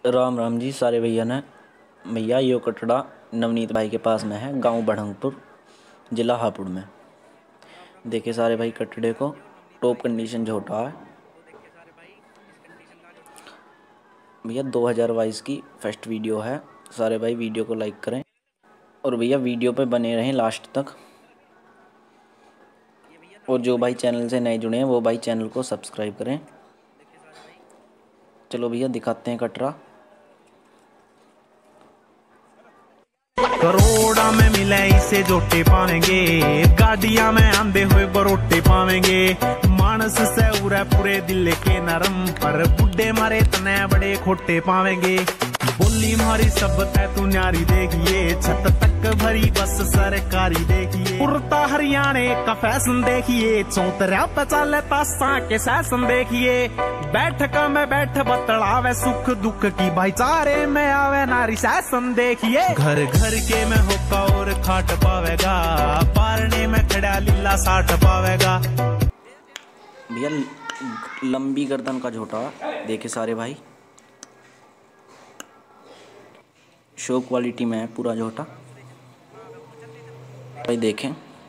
राम राम जी सारे भैया ने। भैया यो कटड़ा नवनीत भाई के पास में है, गांव बढ़ंगपुर, जिला हापुड़ में। देखिए सारे भाई कटड़े को टॉप कंडीशन झोटा है भैया। 2022 की फर्स्ट वीडियो है। सारे भाई वीडियो को लाइक करें और भैया वीडियो पे बने रहें लास्ट तक। और जो भाई चैनल से नए जुड़े हैं वो भाई चैनल को सब्सक्राइब करें। चलो भैया दिखाते हैं कटरा। करोड़ा में मिले इसे जोटे पावेंगे, गाड़िया में आंदे हुए बरोटे पावेंगे। मानस से उरे पूरे दिल के नरम, पर बुड्ढे मारे तने बड़े खोटे पावेंगे। बोली मारी सब तै तू न्यारी देखिए, छत तक भरी बस सरकारी देखिए। उड़ता हरियाणे का फैशन देखिए, चौतरा पे चले तासा के सैसन देखिए। बैठक में बैठ बतलावे सुख दुख की, भाईचारे में आवे नारी शासन देखिए। घर घर के में होका और खाट पावेगा, पारने में खड़ा लीला साठ पावेगा। भैया लंबी गर्दन का झोटा देखे सारे भाई, शो क्वालिटी में है पूरा झोटा भाई। देखें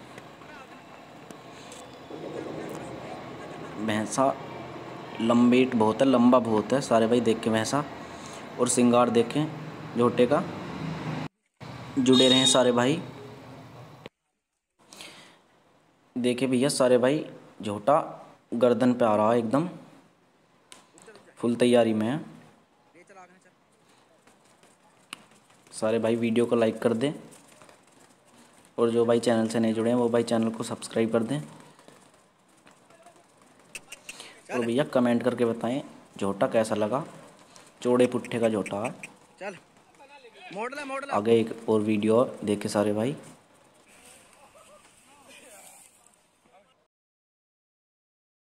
भैंसा लंबेट बहुत है, लंबा बहुत है सारे भाई। देख के भैंसा और सिंगार देखें झोटे का। जुड़े रहें सारे भाई। देखे भैया सारे भाई झोटा गर्दन पे आ रहा है, एकदम फुल तैयारी में है। सारे भाई वीडियो को लाइक कर दें और जो भाई चैनल से नहीं जुड़े हैं वो भाई चैनल को सब्सक्राइब कर दें। और भैया कमेंट करके बताएं झोटा कैसा लगा। चौड़े पुट्ठे का झोटा है। आगे एक और वीडियो देखे सारे भाई।